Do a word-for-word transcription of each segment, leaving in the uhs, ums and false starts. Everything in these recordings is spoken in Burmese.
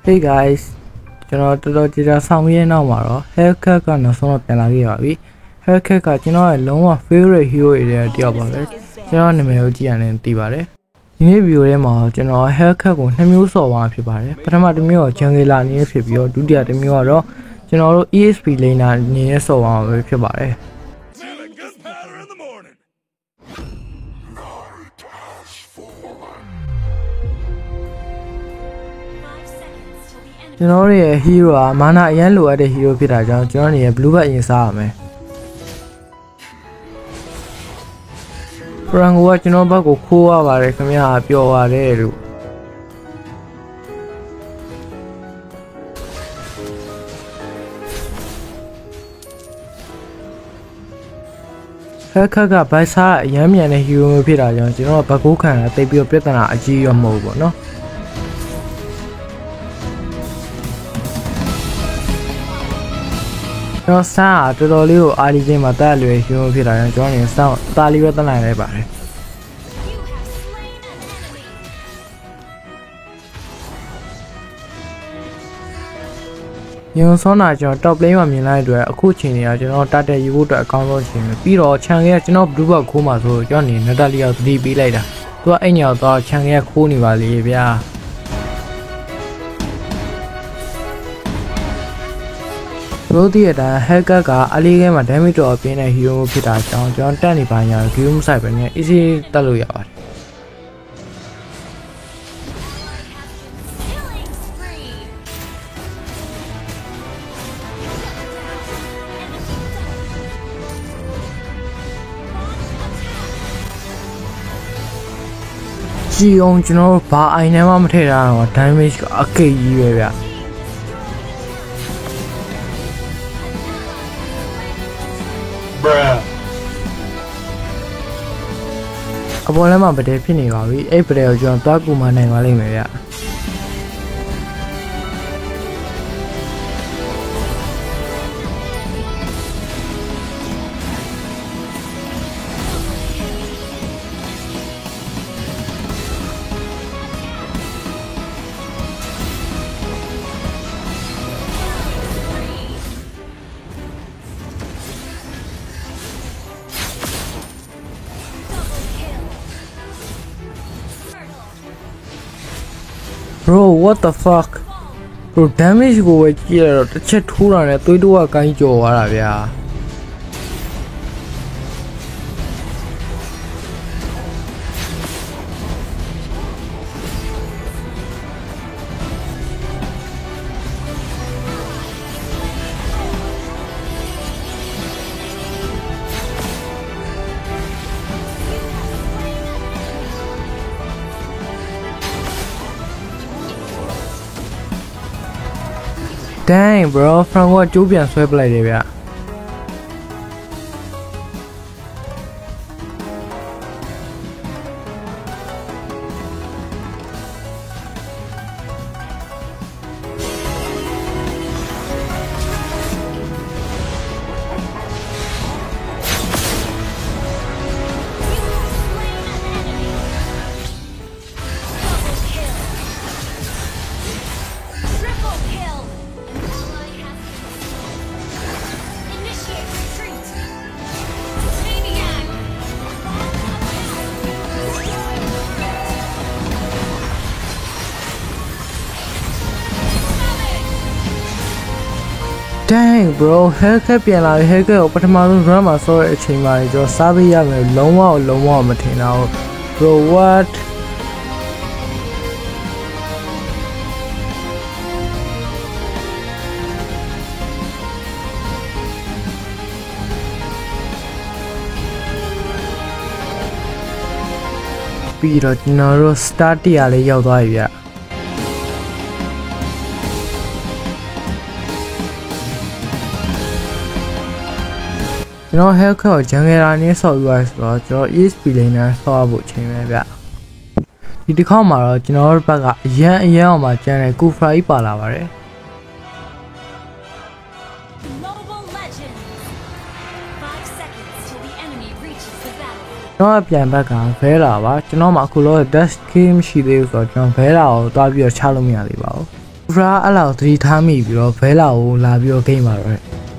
Hey guys ကျွန်တော်တော်တော်ကြာကြာဆောင်ပြီးတဲ့နောက်မှာတော့ Hellcat ကနောက်ဆုံးတော့ပြန်လာခဲ့ပါပြီ Hellcat ကကျွန်တော်ရဲ့လုံးဝ favorite hero တွေထဲတယောက်ပါပဲကျွန်တော်နာမည်ကိုကြည့်ရတယ်သိပါတယ်ဒီနေ့ video ထဲမှာကျွန်တော် Hellcat ကိုနှစ်မျိုးစော်သွားဖြစ်ပါတယ်ပထမတစ်မျိုးက Jungler အနေနဲ့ဖြစ်ပြီးတော့ဒုတိယတစ်မျိုးကတော့ကျွန်တော်တို့ E S P laner အနေနဲ့စော်သွားမှာဖြစ်ပါတယ်ကျွန်တော်ရဲ့ hero ကမာနာအရန်လိုအပ်တဲ့ hero ဖြစ်တာကြောင့်ကျွန်တော်နေရဲ့ blue bat အရင်စားရမယ် Franco ကကျွန်တော်ဘက်ကိုခိုးရပါတယ်ခင်ဗျာပျော်ပါတယ်လို့ Hellcat ကဘိုက်စားအရန်မြန်တဲ့ hero မျိုးဖြစ်တာကြောင့်ကျွန်တော်ဘက်ကိုခံတာတိတ်ပြီးတော့ပြဿနာအကြီးရောမဟုတ်ဘူးပေါ့နော်ကျွန်တော်စားတော်တော်လေးကိုအာလီချင်းမှာတက်လွယ်ရုံးဖြစ်တာကြောင့်ကျွန်တော်နေစောင့်အသားလေးပဲတက်နိုင်လိုက်ပါတယ်ရုံးစောနာကျွန်တော် top lane မှာမြင်လိုက်တဲ့အတွက်အခုချိန်တွေကကျွန်တော်တတ်တဲ့ယူဖို့အတွက်အကောင်းဆုံးချိန်ပဲပြီးတော့ခြံခဲကကျွန်တော် blue box ခိုးမှာဆိုကျွန်တော်နေနက်တက်လေးရောက်သတိပေးလိုက်တာသူကအဲ့ညောက်တော့ခြံခဲကခိုးနေပါလေဗျာတို့ဒီအတိုင်း Hellcat ကအလေးခဲမှာ damage တော့ပြင်းတဲ့ hero ဖြစ်တာကြောင့်ကျွန်တော်တက်နေပါညာ view မဆိုင်ပဲနဲ့ easy တက်လို့ရပါတယ်ကြည့်အောင်ကျွန်တော်ဘာအိုင်ထဲမှမထည့်တာတော့ damage ကအကိတ်ကြီးပဲဗျအပေါ်လည်းမပတဲဖြစ်နေပါပြီအဲ့ပတဲကိုကျွန်တော်သွားကူမနိုင်ပါလိမ့်မယ်ဗျBro what the fuck bro damage ကိုပဲကြည့်ရတော့တစ်ချက်ထိုးတာနဲ့သွေးတိုးကကိုင်းကြော်သွားတာဗျာDang bro from what ကျိုးပြန်ဆွဲပလိုက်တယ်ဗျDang bro Hellcat ပြန်လာပြီ Hellcat ကိုပထမဆုံး run မှာဆော့တဲ့အချိန်မှာကျွန်တော်စားပေးရမယ်လုံးဝလုံးဝမထင်တော့ bro what ပြီးတော့ကျွန်တော်တို့ start တရားလေးရောက်သွားပြီဗျကျွန်တော် Hellcat ကို Jungler နဲ့ဆော့ပြီးသွားဆိုတော့ကျွန်တော် E S P laner ဆော့ဖို့ချိန်ပဲဗျဒီတစ်ခေါက်မှာတော့ကျွန်တော်တို့ဘက်ကအရန်အရန်အောင်မှာကျန်တဲ့ Kufra ကြီးပါလာပါတယ်ကျွန်တော်ပြန်ဘက်ကဘဲလာပါကျွန်တော်မှအခုလော dash game မရှိသေးဘူးဆိုတော့ကျွန်တော်ဘဲလာကိုတွားပြီးတော့ချလို့မရသေးပါဘူးဖရာအဲ့လောက်သတိထားမိပြီးတော့ဘဲလာကိုလာပြီးတော့ဂိမ်းပါတော့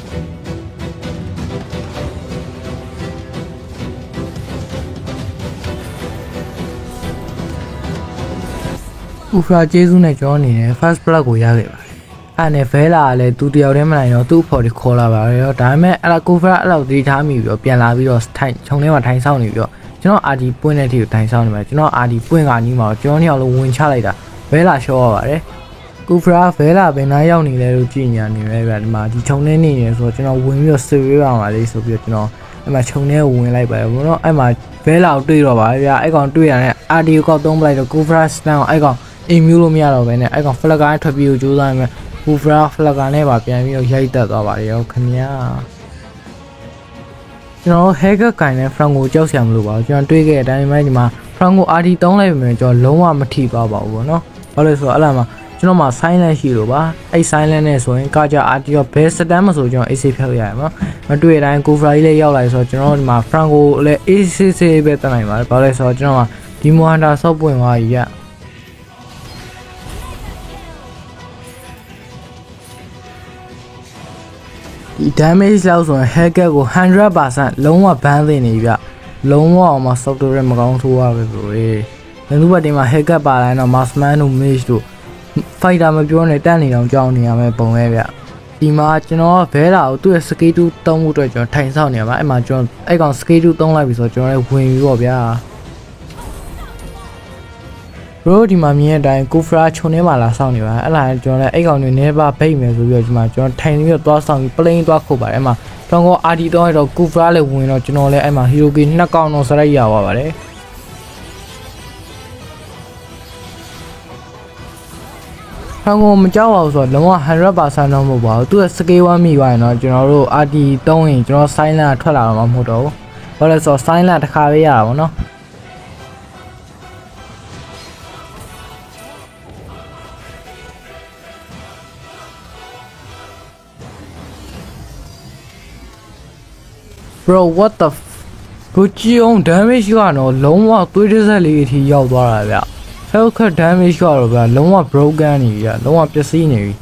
ဥဖရာကျေးဇူးနဲ့ကြောနေတယ် first blood ကိုရခဲ့ပါတယ်အဲ့နဲ့ဘဲလာကလည်းသူတယောက်တည်းမနိုင်တော့သူ့ဖော်တွေခေါ်လာပါတယ်ရောဒါပေမဲ့အဲ့လောက်ကိုဖရာအဲ့လောက်သတိထားမိပြီးတော့ပြန်လာပြီးတော့ထိုင်ခြုံထဲမှာထိုင်ဆောင်နေပြီးတော့ကျွန်တော်အာဒီပွင့်တဲ့ထိကိုထိုင်ဆောင်နေမှာကျွန်တော်အာဒီပွင့်ကအနီးမှာကျွန်တော်နှစ်ယောက်လုံးဝင်ချလိုက်တာဘဲလာရှော့ရပါတယ်ကူဖရာဘဲလာဘယ်နားရောက်နေလဲလို့ကြည့်ညာနေပဲဗျာဒီမှာဒီခြုံထဲနေနေဆိုတော့ကျွန်တော်ဝင်ပြီးတော့ဆွေးရအောင်ပါလေဆိုပြီးတော့ကျွန်တော်အဲ့မှာခြုံထဲဝင်လိုက်ပါတယ်ဘုံတော့အဲ့မှာဘဲလာကိုတွေ့တော့ပါဗျာအဲ့ကောင်တွေ့ရတဲ့အာဒီကိုသုံးပလိုက်တော့ကူဖရာစတန်ကိုအဲ့ကောင်အိမ်မျိုးလို့မရတော့ဘဲနဲ့အဲ့ကောင်ဖလက်ကာနဲ့ထွက်ပြီးကိုကြိုးစားနေမှာကူဖရာဖလက်ကာနဲ့ပါပြန်ပြီးတော့ရိုက်တက်သွားပါတယ်ရောခင်ဗျာကျွန်တော်ဟဲကကိုင်နဲ့ဖရန်ကိုကြောက်စရာမလိုပါဘူးကျွန်တော်တွေးခဲ့တဲ့အတိုင်းပဲဒီမှာဖရန်ကိုအာဒီသုံးလိုက်ပြီကျွန်တော်လုံးဝမထိသွားပါဘူးဗောနော်ဘာလို့လဲဆိုတော့အဲ့လာမှာကျွန်တော်မှာ silent ရှိလို့ပါအဲ့ silent နဲ့ဆိုရင်ကကြအာဒီရောဘယ်စတန်မဆိုကျွန်တော် A C ဖြတ်ရရမှာမတွေ့တဲ့အတိုင်းကိုဖရာကြီးလေးရောက်လာဆိုတော့ကျွန်တော်ဒီမှာဖရန်ကိုလည်း A C C ပဲတက်နိုင်ပါတယ်ဘာလို့လဲဆိုတော့ကျွန်တော်ကဒီမိုဟန်တာဆော့ပွင့်သွားကြီးရဒီ damage လောက်ဆိုရင် hacker ကို one hundred percent လုံးဝ ban သိနေပြီဗျလုံးဝအောင်မ software မကောင်းထိုးရပဲဘရိုရေးဘယ်သူမှဒီမှာ hacker ပါလာရင်တော့ marksman တို့ mage တို့ fighter မပြောနဲ့တက်နေတော့ကြောင်းနေရမယ်ပုံပဲဗျဒီမှာကျွန်တော်ဘဲလာကိုသူ့ရဲ့ skill တူသုံးမှုအတွက်ကျွန်တော်ထိုင်ဆောက်နေရပါအဲ့မှာကျွန်တော်အဲ့ကောင် skill တူသုံးလိုက်ပြီဆိုတော့ကျွန်တော်လည်းဝင်ပြီးတော့ဗျာဘရိုဒီမှာမြင်တဲ့အတိုင်းကိုဖရာခြုံထဲမှာလာဆောက်နေပါအဲ့လာကျွန်တော်လည်းအဲ့ကောင်တွေနေပါဗိတ်မယ်ဆိုပြီးတော့ဒီမှာကျွန်တော်ထိုင်ပြီးတော့သွားဆောက်ပြီး plane သွားခုတ်ပါတယ်အဲ့မှာကျွန်တော်အာဒီတော့တော့ကိုဖရာလည်းဝင်တော့ကျွန်တော်လည်းအဲ့မှာ hero key နှစ်ကောင်တော့စရိုက်ရပါပါတယ်ဖန်ကိုမကြောက်အောင်ဆိုတော့လုံးဝ one hundred percent တော့မဟုတ်ပါဘူးသူက scale one မိသွားရင်တော့ကျွန်တော်တို့ R D သုံးရင်ကျွန်တော် silent ထွက်လာတော့မှမဟုတ်တော့ဘူးဘာလဲဆိုတော့ silent တစ်ခါပဲရတာပေါ့နော်bro what the bro ကြီးအောင် damage ကတော့လုံးဝသွေးတစ်စက်လေးအထိရောက်သွားတာဗျ health damage ကတော့ဗျလုံးဝ broken နေပြီဗျလုံးဝပျက်စီးနေပြီ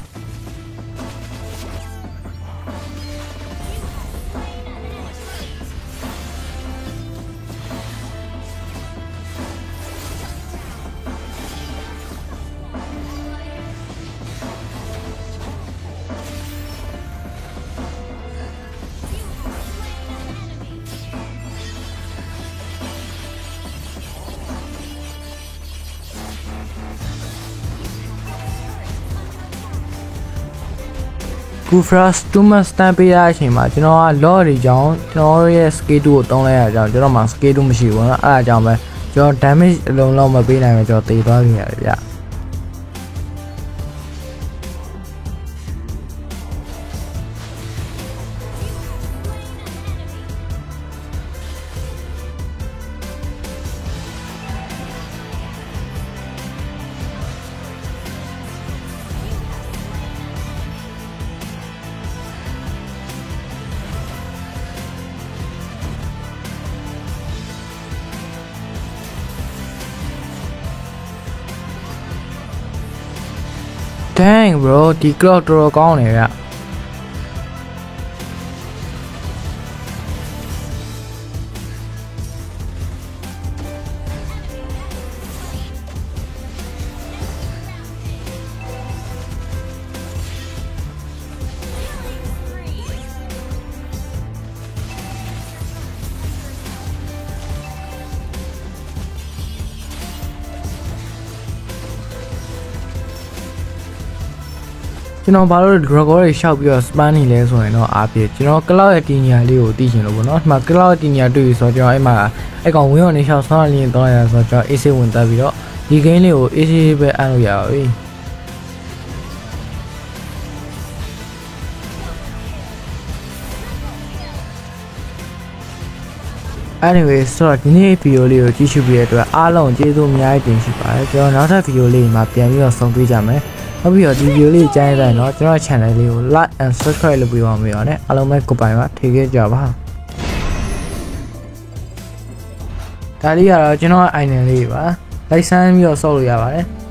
กูฟรัสตูมัสตันပေးရတဲ့အချိန်မှာကျွန်တော်က log တွေကြောင့်ကျွန်တော်ရဲ့ scale 2ကိုတုံးလိုက်ရကြအောင်ကျွန်တော်မှာ scale 2မရှိဘူးเนาะအဲ့ဒါကြောင့်ပဲကျွန်တော် damage အလုံးလုံးမပေးနိုင်ဘူးကျွန်တော်တေသွားပြီရတယ်ဗျDang bro ဒီ cloud တော်တော်ကောင်းနေဗျကျွန်တော်ဘာလို့ record တွေရှောက်ပြီးတော့ span နေလဲဆိုရင်တော့အားပြကျွန်တော် cloud ရဲ့တင်ညာလေးကိုသိချင်လို့ပေါ့နော်ဒီမှာ cloud ရဲ့တင်ညာတွေ့ပြီဆိုတော့ကျွန်တော်အဲ့မှာအဲ့ကောင်ဝင်းအောင်နေရှောက်ဆောင်းလင်းတော့ရဆိုတော့ကျွန်တော် A C ဝင်တက်ပြီးတော့ဒီ game လေးကို A C ပဲအပ်လို့ရပါပြီanyway ဆိုတော့ဒီနေ့ video လေးကိုကြည့်ရှုပြီးတဲ့အတွက်အားလုံးကျေးဇူးအများကြီးတင်ရှိပါတယ်ကျွန်တော်နောက်ထပ် video လေးမှာပြန်ပြီးတော့ဆုံတွေ့ကြမယ်နောက်ပြီးတော့ဒီ video လေးကြားရတဲ့တော့ကျွန်တော် channel လေးကို like and subscribe လုပ်ပေးပါမယ်ရောနဲ့အားလုံးပဲကိုပိုင်ပါထိခဲ့ကြပါဒါလေးကတော့ကျွန်တော် item လေးပါ like ဆန်းပြီးတော့ဆော့လို့ရပါတယ်